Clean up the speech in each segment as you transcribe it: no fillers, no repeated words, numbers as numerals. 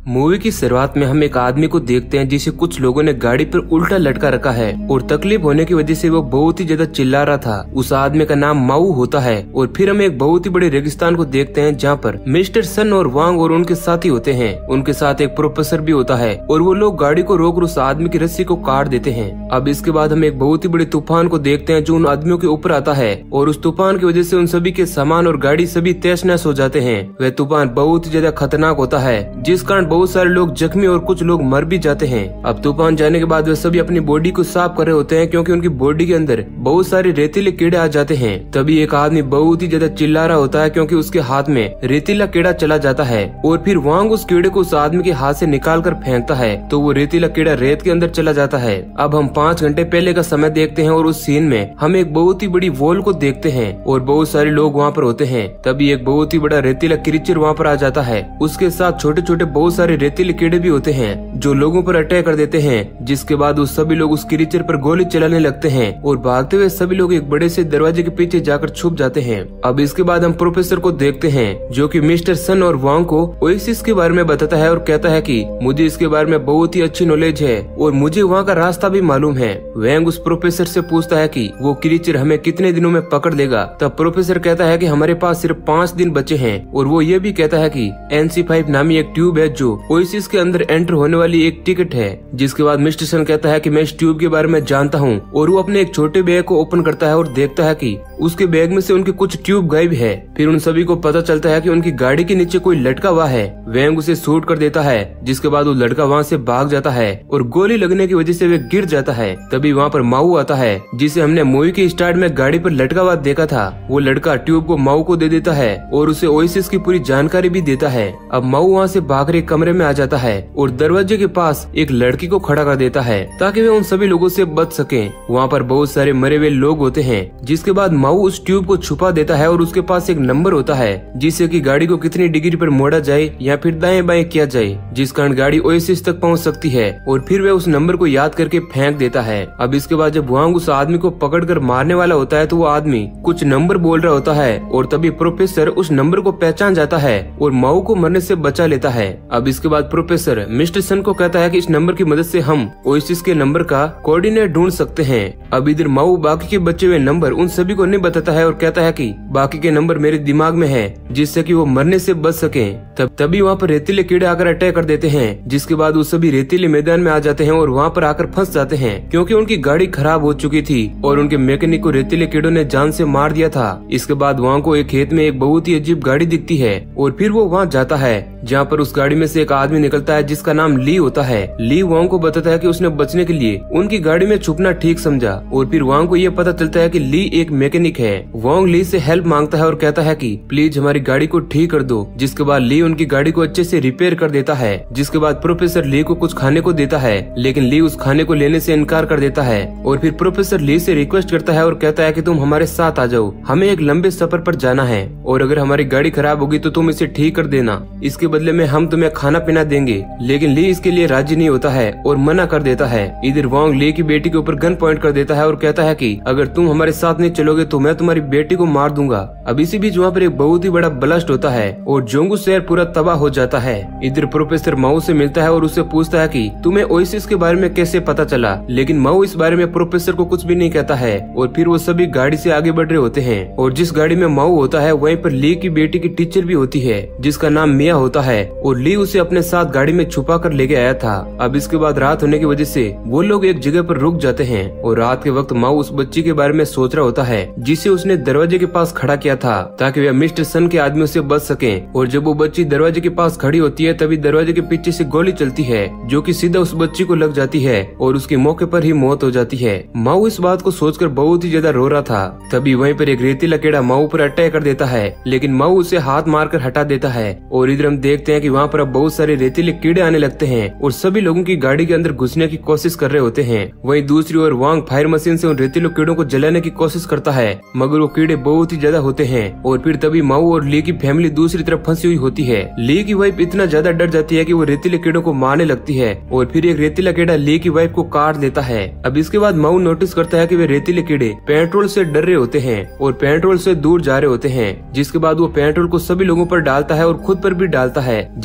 Movie की शुरुआत में हम एक आदमी को देखते हैं जिसे कुछ लोगों ने गाड़ी पर उल्टा लटका रखा है और तकलीफ होने की वजह से वो बहुत ही ज्यादा चिल्ला रहा था। उस आदमी का नाम माऊ होता है। और फिर हम एक बहुत ही बड़े रेगिस्तान को देखते हैं जहाँ पर मिस्टर सन और वांग और उनके साथी होते हैं। उनके साथ एक प्रोफेसर भी होता है और वो लोग गाड़ी को रोक उस आदमी की रस्सी को काट देते हैं। अब इसके बाद हम एक बहुत ही बड़े तूफान को देखते हैं जो उन आदमियों के ऊपर आता है और उस तूफान की वजह से उन सभी के सामान और गाड़ी सभी तहस नहस हो जाते हैं। वह तूफान बहुत ही ज्यादा खतरनाक होता है जिस कारण बहुत सारे लोग जख्मी और कुछ लोग मर भी जाते हैं। अब तूफान जाने के बाद वे सभी अपनी बॉडी को साफ कर रहे होते हैं क्योंकि उनकी बॉडी के अंदर बहुत सारे रेतीले कीड़े आ जाते हैं। तभी एक आदमी बहुत ही ज्यादा चिल्ला रहा होता है क्योंकि उसके हाथ में रेतीला कीड़ा चला जाता है और फिर वांग उस कीड़े को उस आदमी के हाथ से निकाल कर फेंकता है तो वो रेतीला कीड़ा रेत के अंदर चला जाता है। अब हम 5 घंटे पहले का समय देखते हैं और उस सीन में हम एक बहुत ही बड़ी वॉल को देखते हैं और बहुत सारे लोग वहाँ पर होते हैं। तभी एक बहुत ही बड़ा रेतीला क्रीचर वहाँ पर आ जाता है। उसके साथ छोटे छोटे बहुत सारे रेतीले कीड़े भी होते हैं जो लोगों पर अटैक कर देते हैं, जिसके बाद उस सभी लोग उस क्रीचर पर गोली चलाने लगते हैं और भागते हुए सभी लोग एक बड़े से दरवाजे के पीछे जाकर छुप जाते हैं। अब इसके बाद हम प्रोफेसर को देखते हैं जो कि मिस्टर सन और वांग को ओएसिस के बारे में बताता है और कहता है कि मुझे इसके बारे में बहुत ही अच्छी नॉलेज है और मुझे वहाँ का रास्ता भी मालूम है। वांग उस प्रोफेसर से पूछता है कि वो क्रीचर हमें कितने दिनों में पकड़ लेगा। तब प्रोफेसर कहता है कि हमारे पास सिर्फ 5 दिन बचे हैं और वो ये भी कहता है कि NC5 नामी एक ट्यूब है जो ओएसिस के अंदर एंटर होने वाली एक टिकट है। जिसके बाद मिस्टर सन कहता है कि मैं इस ट्यूब के बारे में जानता हूँ और वो अपने एक छोटे बैग को ओपन करता है और देखता है कि उसके बैग में से उनके कुछ ट्यूब गायब है। फिर उन सभी को पता चलता है कि उनकी गाड़ी के नीचे कोई लटका हुआ है। वैंग उसे शूट कर देता है जिसके बाद वो लड़का वहाँ से भाग जाता है और गोली लगने की वजह से वे गिर जाता है। तभी वहाँ पर माऊ आता है जिसे हमने मूवी के स्टार्ट में गाड़ी पर लटका हुआ देखा था। वो लड़का ट्यूब को माऊ को दे देता है और उसे ओएसिस की पूरी जानकारी भी देता है। अब माऊ वहाँ से भाग रहे कमरे में आ जाता है और दरवाजे के पास एक लड़की को खड़ा कर देता है ताकि वे उन सभी लोगों से बच सके। वहाँ पर बहुत सारे मरे हुए लोग होते हैं। जिसके बाद माऊ उस ट्यूब को छुपा देता है और उसके पास एक नंबर होता है जिससे कि गाड़ी को कितनी डिग्री पर मोड़ा जाए या फिर दाएं बाएं किया जाए जिस कारण गाड़ी ओएसिस तक पहुँच सकती है और फिर वह उस नंबर को याद करके फेंक देता है। अब इसके बाद जब वांग उस आदमी को पकड़कर मारने वाला होता है तो वो आदमी कुछ नंबर बोल रहा होता है और तभी प्रोफेसर उस नंबर को पहचान जाता है और माऊ को मरने से बचा लेता है। अब इसके बाद प्रोफेसर मिस्टर सन को कहता है कि इस नंबर की मदद से हम ओएसिस के नंबर का कोऑर्डिनेट ढूंढ सकते हैं। अब इधर माऊ बाकी के बचे हुए नंबर उन सभी को नहीं बताता है और कहता है कि बाकी के नंबर मेरे दिमाग में है जिससे कि वो मरने से बच सके। तभी वहाँ पर रेतीले कीड़े आकर अटैक कर देते हैं जिसके बाद वो सभी रेतीले मैदान में आ जाते हैं और वहाँ पर आकर फंस जाते हैं क्योंकि उनकी गाड़ी खराब हो चुकी थी और उनके मैकेनिक को रेतीले कीड़ों ने जान से मार दिया था। इसके बाद वहाँ को एक खेत में एक बहुत ही अजीब गाड़ी दिखती है और फिर वो वहाँ जाता है जहाँ पर उस गाड़ी में से एक आदमी निकलता है जिसका नाम ली होता है। ली वांग को बताता है कि उसने बचने के लिए उनकी गाड़ी में छुपना ठीक समझा और फिर वांग को ये पता चलता है कि ली एक मैकेनिक है। वांग ली से हेल्प मांगता है और कहता है कि प्लीज हमारी गाड़ी को ठीक कर दो। जिसके बाद ली उनकी गाड़ी को अच्छे से रिपेयर कर देता है। जिसके बाद प्रोफेसर ली को कुछ खाने को देता है लेकिन ली उस खाने को लेने से इनकार कर देता है और फिर प्रोफेसर ली से रिक्वेस्ट करता है और कहता है कि तुम हमारे साथ आ जाओ, हमें एक लंबे सफर पर जाना है और अगर हमारी गाड़ी खराब होगी तो तुम इसे ठीक कर देना, इसके बदले में हम तुम्हें खाना पीना देंगे। लेकिन ली इसके लिए राजी नहीं होता है और मना कर देता है। इधर वांग ली की बेटी के ऊपर गन पॉइंट कर देता है और कहता है कि अगर तुम हमारे साथ नहीं चलोगे तो मैं तुम्हारी बेटी को मार दूंगा। अब इसी बीच वहाँ पर एक बहुत ही बड़ा ब्लास्ट होता है और जोंगू शहर पूरा तबाह हो जाता है। इधर प्रोफेसर माऊ से मिलता है और उससे पूछता है कि तुम्हें ओएसिस के बारे में कैसे पता चला, लेकिन माऊ इस बारे में प्रोफेसर को कुछ भी नहीं कहता है और फिर वो सभी गाड़ी से आगे बढ़ रहे होते हैं और जिस गाड़ी में माऊ होता है वहीं पर ली की बेटी की टीचर भी होती है जिसका नाम मिया होता है और ली उसे अपने साथ गाड़ी में छुपा कर लेके आया था। अब इसके बाद रात होने की वजह से वो लोग एक जगह पर रुक जाते हैं और रात के वक्त माऊ उस बच्ची के बारे में सोच रहा होता है जिसे उसने दरवाजे के पास खड़ा किया था ताकि वह मिस्टर सन के आदमियों से बच सके। और जब वो बच्ची दरवाजे के पास खड़ी होती है तभी दरवाजे के पीछे से गोली चलती है जो कि सीधा उस बच्ची को लग जाती है और उसकी मौके पर ही मौत हो जाती है। माऊ इस बात को सोचकर बहुत ही ज्यादा रो रहा था। तभी वहीं पर एक रेतीला कीड़ा माऊ पर अटैक कर देता है लेकिन माऊ उसे हाथ मारकर हटा देता है और इधर हम देखते हैं कि वहाँ पर अब बहुत सारे रेतीले कीड़े आने लगते हैं और सभी लोगों की गाड़ी के अंदर घुसने की कोशिश कर रहे होते हैं। वहीं दूसरी ओर वांग फायर मशीन से उन रेतीले कीड़ों को जलाने की कोशिश करता है मगर वो कीड़े बहुत ही ज्यादा होते हैं और फिर तभी माऊ और ली की फैमिली दूसरी तरफ फंसी हुई होती है। ली की वाइफ इतना ज्यादा डर जाती है कि वो रेतीले कीड़ों को मारने लगती है और फिर एक रेतीला कीड़ा ली की वाइफ को काट देता है। अब इसके बाद माऊ नोटिस करता है कि वे रेतीले कीड़े पेट्रोल से डर रहे होते हैं और पेट्रोल से दूर जा रहे होते हैं। जिसके बाद वो पेट्रोल को सभी लोगों पर डालता है और खुद पर भी डालता है जिससे सभी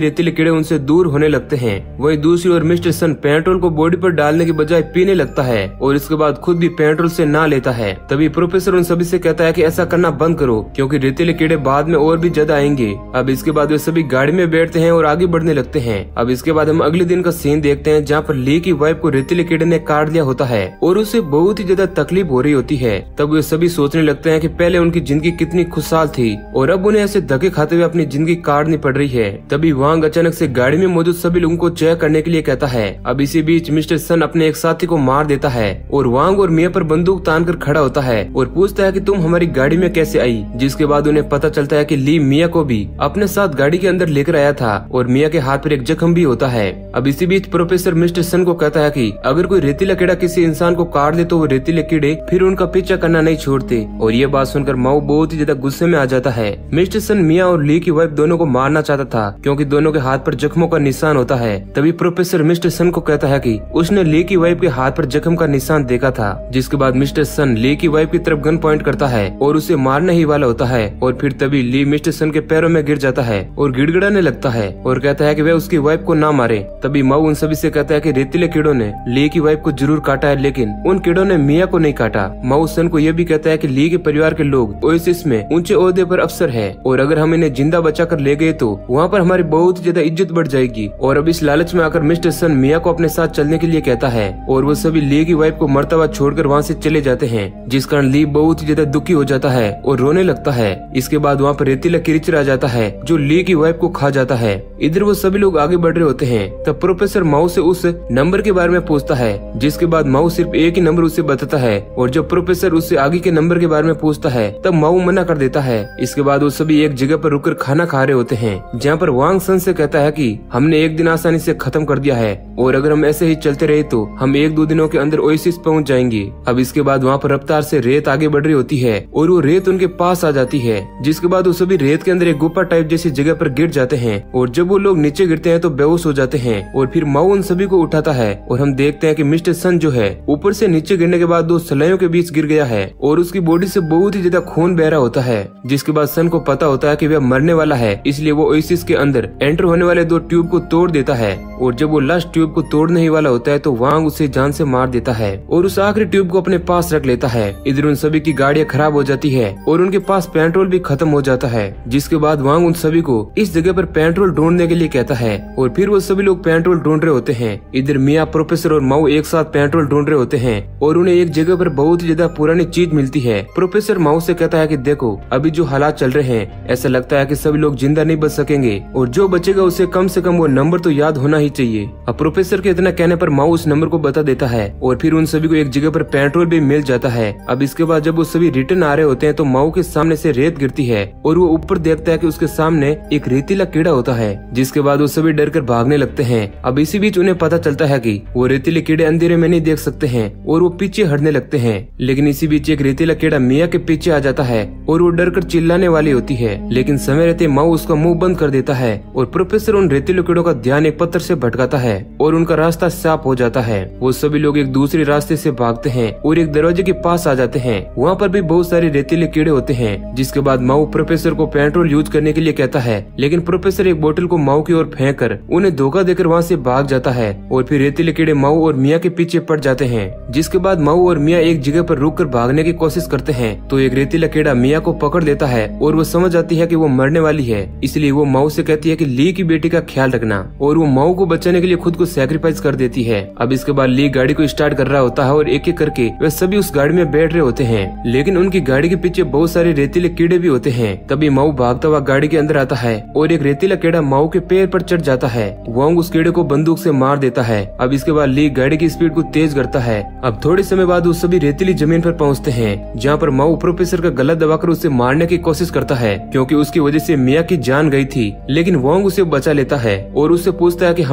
रेतीले कीड़े उनसे दूर होने लगते हैं। वहीं दूसरी ओर मिस्टर सन पेट्रोल को बॉडी पर डालने की बजाय पीने लगता है और इसके बाद खुद भी पेट्रोल से नहा लेता है। तभी प्रोफेसर उन सभी से कहता है कि ऐसा करना बंद करो क्योंकि रेतीले कीड़े बाद में और भी ज्यादा आएंगे। अब इसके बाद वे सभी गाड़ी में बैठते हैं और आगे बढ़ने लगते हैं। अब इसके बाद हम अगले दिन का सीन देखते हैं जहाँ पर ली की वाइफ को रेतीले कीड़े ने काट लिया होता है और उसे बहुत ही ज्यादा तकलीफ हो रही होती है। तब वे सभी सोचने लगते हैं कि पहले उनकी जिंदगी कितनी खुशहाल थी और अब उन्हें ऐसे धक्के खाते हुए अपनी जिंदगी काटनी पड़ रही है। तभी वांग अचानक से गाड़ी में मौजूद सभी लोगों को चेक करने के लिए कहता है। अब इसी बीच मिस्टर सन अपने एक साथी को मार देता है और वांग और मिया पर बंदूक तान कर खड़ा होता है और पूछता है कि तुम हमारी गाड़ी में कैसे आई। जिसके बाद उन्हें पता चलता है कि ली मिया को भी अपने साथ गाड़ी के अंदर लेकर आया था और मिया के हाथ पर एक जख्म भी होता है। अब इसी बीच प्रोफेसर मिस्टर सन को कहता है कि अगर कोई रेतीला कीड़ा किसी इंसान को काट दे तो वो रेतीले कीड़े फिर उनका पीछा करना नहीं छोड़ते। और ये बात सुनकर माओ बहुत ही ज्यादा गुस्से में आ जाता है। मिस्टर सन मिया और ली की वाइफ दोनों को मारना चाहता था क्योंकि दोनों के हाथ पर जख्मों का निशान होता है। तभी प्रोफेसर मिस्टर सन को कहता है कि उसने ली की वाइफ के हाथ पर जख्म का निशान देखा था। जिसके बाद मिस्टर सन ली की वाइफ की तरफ गन पॉइंट करता है और उसे मारने ही वाला होता है और फिर तभी ली मिस्टर सन के पैरों में गिर जाता है और गिड़गिड़ाने लगता है और कहता है कि वह उसकी वाइफ को ना मारे। तभी माऊ उन सभी से कहता है कि रेतीले कीड़ों ने ली की वाइफ को जरूर काटा है लेकिन उन कीड़ों ने मिया को नहीं काटा। माऊ सन को यह भी कहता है कि ली के परिवार के लोग ओएसिस में ऊंचे ओहदे पर अफसर है और अगर हम इन्हें जिंदा बचा कर ले गए तो वहाँ पर हमारी बहुत ज्यादा इज्जत बढ़ जाएगी। और अब इस लालच में आकर मिस्टर सन मिया को अपने साथ चलने के लिए कहता है और वो सभी ली की वाइफ को मरता हुआ छोड़कर वहाँ से चले जाते हैं। जिस कारण ली बहुत ही ज्यादा दुखी हो जाता है और रोने लगता है। इसके बाद वहाँ पर रेतीला क्रीचर आ जाता है जो ली की वाइफ को खा जाता है। इधर वो सभी लोग आगे बढ़ रहे होते हैं। तब प्रोफेसर माऊ से उस नंबर के बारे में पूछता है जिसके बाद माऊ सिर्फ एक ही नंबर उसे बताता है और जब प्रोफेसर उससे आगे के नंबर के बारे में पूछता है तब माऊ मना कर देता है। इसके बाद वो सभी एक जगह पर रुककर खाना खा रहे होते हैं जहाँ पर वांग सन से कहता है कि हमने एक दिन आसानी से खत्म कर दिया है और अगर हम ऐसे ही चलते रहे तो हम 1-2 दिनों के अंदर ओएसिस पहुँच जाएंगे। अब इसके बाद वहाँ पर रफ्तार से रेत आगे बढ़ रही होती है और वो रेत उनके पास आ जाती है। जिसके बाद वो सभी रेत के अंदर एक गुफा टाइप जैसी जगह पर गिर जाते हैं और जब वो लोग नीचे गिरते हैं तो बेहोश हो जाते हैं और फिर माऊ उन सभी को उठाता है और हम देखते हैं कि मिस्टर सन जो है ऊपर से नीचे गिरने के बाद 2 सलाइयों के बीच गिर गया है और उसकी बॉडी से बहुत ही ज्यादा खून बह रहा होता है। जिसके बाद सन को पता होता है कि वह मरने वाला है, इसलिए वो ओएसिस के अंदर एंटर होने वाले 2 ट्यूब को तोड़ देता है और जब वो लास्ट ट्यूब को तोड़ने ही वाला होता है तो वांग उसे जान से मार देता है और उस आखिरी ट्यूब को अपने पास रख लेता है। इधर उन सभी की गाड़ियां खराब हो जाती है और उनके पास पेट्रोल भी खत्म हो जाता है। जिसके बाद वांग उन सभी को इस जगह पर पेट्रोल ढूंढने के लिए कहता है और फिर वो सभी लोग पेट्रोल ढूंढ रहे होते हैं। इधर मिया, प्रोफेसर और माऊ एक साथ पेट्रोल ढूंढ रहे होते हैं और उन्हें एक जगह पर बहुत ही ज्यादा पुरानी चीज मिलती है। प्रोफेसर माऊ से कहता है कि देखो अभी जो हालात चल रहे हैं ऐसा लगता है कि सभी लोग जिंदा नहीं बच सकेंगे और जो बचेगा उसे कम से कम वो नंबर तो याद होना ही चाहिए। अब प्रोफेसर के इतना कहने पर माऊ उस नंबर को बता देता है और फिर उन सभी को एक जगह पर पेट्रोल भी मिल जाता है। अब इसके बाद जब वो सभी रिटर्न आ रहे होते हैं तो माऊ के सामने से रेत गिरती है और वो ऊपर देखता है कि उसके सामने एक रेतीला कीड़ा होता है। जिसके बाद वो सभी डर कर भागने लगते हैं। अब इसी बीच उन्हें पता चलता है कि वो रेतीले कीड़े अंधेरे में नहीं देख सकते हैं और वो पीछे हटने लगते हैं। लेकिन इसी बीच एक रेतीला कीड़ा मिया के पीछे आ जाता है और वो डर कर चिल्लाने वाली होती है लेकिन समय रहते माऊ उसका मुंह बंद कर देता है और प्रोफेसर उन रेतीले कीड़ों का ध्यान एक पत्थर से भटकाता है और उनका रास्ता साफ हो जाता है। वो सभी लोग एक दूसरे रास्ते से भागते हैं और एक दरवाजे के पास आ जाते हैं। वहाँ पर भी बहुत सारे रेतीले कीड़े होते हैं। जिसके बाद माऊ प्रोफेसर को पेट्रोल यूज करने के लिए कहता है लेकिन प्रोफेसर एक बोतल को माऊ की ओर फेंक कर उन्हें धोखा देकर वहाँ से भाग जाता है और फिर रेतीले कीड़े माऊ और मिया के पीछे पड़ जाते हैं। जिसके बाद माऊ और मिया एक जगह पर रुक कर भागने की कोशिश करते हैं तो एक रेतीला कीड़ा मिया को पकड़ लेता है और वो समझ जाती है कि वो मरने वाली है। इसलिए वो माऊ से कहती है कि ली की बेटी का ख्याल रखना और वो माऊ को बचाने के लिए खुद को सैक्रिफाइस कर देती है। अब इसके बाद ली गाड़ी को स्टार्ट कर रहा होता है और एक एक करके वे सभी उस गाड़ी में बैठ रहे होते हैं लेकिन उनकी गाड़ी के पीछे बहुत सारे रेतीले कीड़े भी होते हैं। तभी माऊ भागता हुआ गाड़ी के अंदर आता है और एक रेतीला कीड़ा माऊ के पैर पर चढ़ जाता है। वांग उस कीड़े को बंदूक से मार देता है। अब इसके बाद ली गाड़ी की स्पीड को तेज करता है। अब थोड़े समय बाद वो सभी रेतीली जमीन पर पहुंचते हैं जहाँ पर माऊ प्रोफेसर का गला दबाकर उसे मारने की कोशिश करता है क्योंकि उसकी वजह से मिया की जान गई थी। लेकिन वांग उसे बचा लेता है और उससे पूछता है कि हमारी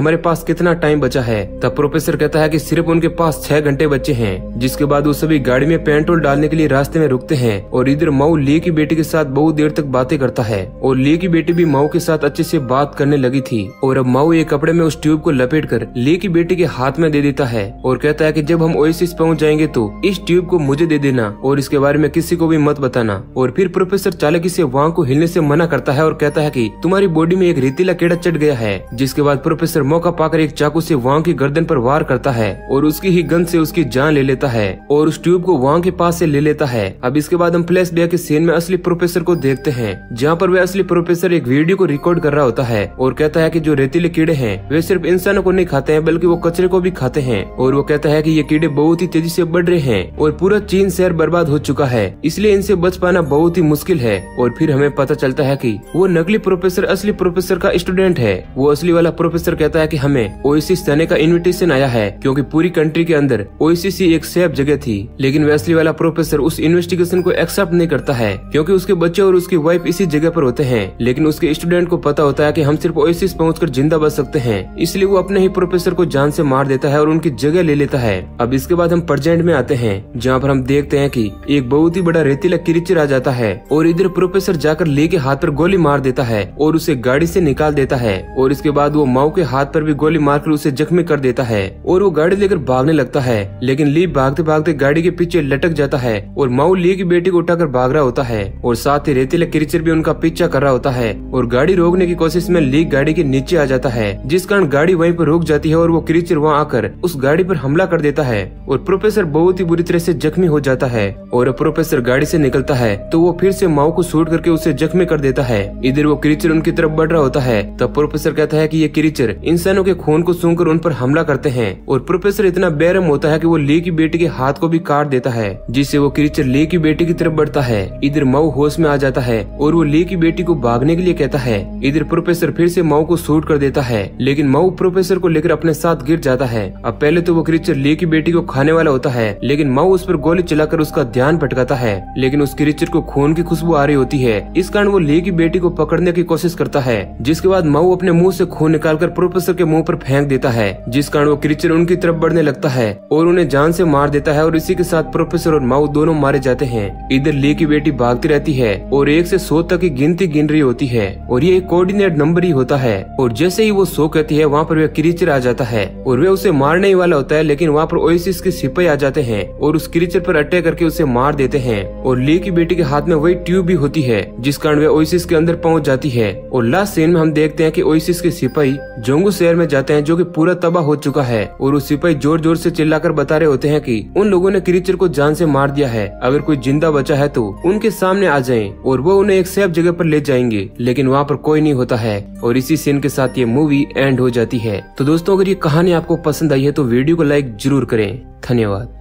हमारे पास कितना टाइम बचा है। तब प्रोफेसर कहता है कि सिर्फ उनके पास 6 घंटे बचे हैं। जिसके बाद वो सभी गाड़ी में पेट्रोल डालने के लिए रास्ते में रुकते हैं और इधर माऊ ली की बेटी के साथ बहुत देर तक बातें करता है और ली की बेटी भी माऊ के साथ अच्छे से बात करने लगी थी। और अब माऊ एक कपड़े में उस ट्यूब को लपेटकर ली की बेटी के हाथ में दे देता है और कहता है कि जब हम ओएसिस पहुंच जाएंगे तो इस ट्यूब को मुझे दे देना और इसके बारे में किसी को भी मत बताना। और फिर प्रोफेसर चालाकी से वांग को हिलने से मना करता है और कहता है कि तुम्हारी बॉडी में एक रेतीला कीड़ा चढ़ गया है। जिसके बाद प्रोफेसर मौका पाकर एक चाकू से वांग की गर्दन पर वार करता है और उसकी ही गन से उसकी जान ले लेता है और उस ट्यूब को वांग के पास से ले लेता है। अब इसके बाद हम फ्लैशबैक के सीन में असली प्रोफेसर को देखते हैं, जहाँ पर वह असली प्रोफेसर एक वीडियो को रिकॉर्ड कर रहा होता है और कहता है कि जो रेतीले कीड़े हैं वे सिर्फ इंसानों को नहीं खाते हैं बल्कि वो कचरे को भी खाते हैं। और वो कहता है कि ये कीड़े बहुत ही तेजी से बढ़ रहे हैं और पूरा चीन शहर बर्बाद हो चुका है, इसलिए इनसे बच पाना बहुत ही मुश्किल है। और फिर हमें पता चलता है कि वो नकली प्रोफेसर असली प्रोफेसर का स्टूडेंट है। वो असली वाला प्रोफेसर कहता है कि हमें ओएसिस जाने का इनविटेशन आया है क्योंकि पूरी कंट्री के अंदर ओएसिस ही एक सेफ जगह थी। लेकिन वह असली वाला प्रोफेसर उस इन्वेस्टिगेशन को एक्सेप्ट नहीं करता है क्योंकि उसके बच्चे और उसकी वाइफ इसी जगह पर होते हैं। लेकिन उसके स्टूडेंट को पता होता है कि हम सिर्फ ओएसिस पहुंचकर जिंदा बच सकते हैं, इसलिए वो अपने ही प्रोफेसर को जान से मार देता है और उनकी जगह ले लेता है। अब इसके बाद हम प्रेजेंट में आते हैं, जहाँ पर हम देखते हैं कि एक बहुत ही बड़ा रेतीला क्रीचर आ जाता है और इधर प्रोफेसर जाकर ली के हाथ पर गोली मार देता है और उसे गाड़ी से निकाल देता है। और इसके बाद वो माऊ के हाथ पर भी गोली मारकर उसे जख्मी कर देता है और वो गाड़ी लेकर भागने लगता है। लेकिन ली भागते भागते गाड़ी के पीछे लटक जाता है और माऊ ली की बेटी को उठाकर भाग रहा होता है और साथ ही रेतीला क्रीचर भी उनका पीछा कर रहा होता है। और गाड़ी रोकने की कोशिश में ली गाड़ी के नीचे आ जाता है, जिस कारण गाड़ी वहीं पर रुक जाती है और वो क्रीचर वहाँ आकर उस गाड़ी पर हमला कर देता है और प्रोफेसर बहुत ही बुरी तरह से जख्मी हो जाता है। और प्रोफेसर गाड़ी से निकलता है तो वो फिर से माऊ को शूट करके उसे जख्मी कर देता है। इधर वो क्रीचर उनकी तरफ बढ़ रहा होता है, तब प्रोफेसर कहता है कि ये क्रीचर इंसानों के खून को सूंघकर उन पर हमला करते हैं। और प्रोफेसर इतना बेरहम होता है कि वो ली की बेटी के हाथ को भी काट देता है, जिससे वो क्रीचर ली की बेटी की तरफ बढ़ता है। इधर माऊ होश में आ जाता है और वो ली की बेटी को भागने के लिए कहता है। इधर प्रोफेसर फिर से माऊ को शूट कर देता है, लेकिन माऊ प्रोफेसर को लेकर अपने साथ गिर जाता है। अब पहले तो वो क्रीचर ली की बेटी को खाने वाला होता है, लेकिन माऊ उस पर गोली चलाकर उसका ध्यान भटकाता है। लेकिन उस क्रीचर को खून की खुशबू आ रही होती है, इस कारण वो ली की बेटी को पकड़ने की कोशिश करता है। जिसके बाद माऊ अपने मुंह से खून निकालकर प्रोफेसर के मुंह पर फेंक देता है, जिस कारण वो क्रीचर उनकी तरफ बढ़ने लगता है और उन्हें जान से मार देता है। और इसी के साथ प्रोफेसर और माऊ दोनों मारे जाते हैं। इधर ली की बेटी भागती रहती है और 1 से 100 तक की गिनती गिन रही होती है और ये एक कोऑर्डिनेट नंबर ही होता है। और जैसे ही वो 100 कहती है, वहाँ पर वह क्रीचर आ जाता है और वे उसे मारने ही वाला होता है, लेकिन वहाँ पर ओएसिस के सिपाही आ जाते हैं और उस क्रीचर पर अटैक करके उसे मार देते हैं। और ली की बेटी के हाथ में वही ट्यूब भी होती है, जिस कारण वे ओएसिस के अंदर पहुंच जाती है। और लास्ट सीन में हम देखते हैं कि ओएसिस के सिपाही जोंगू शहर में जाते हैं, जो कि पूरा तबाह हो चुका है। और उस सिपाही जोर जोर से चिल्लाकर बता रहे होते हैं कि उन लोगों ने क्रीचर को जान से मार दिया है, अगर कोई जिंदा बचा है तो उनके सामने आ जाएं और वो उन्हें एक सेफ जगह पर ले जाएंगे। लेकिन वहाँ पर कोई नहीं होता है और इसी सीन के साथ ये मूवी एंड हो जाती है। तो दोस्तों, अगर ये कहानी आपको पसंद आई है तो वीडियो को लाइक जरूर करें। धन्यवाद।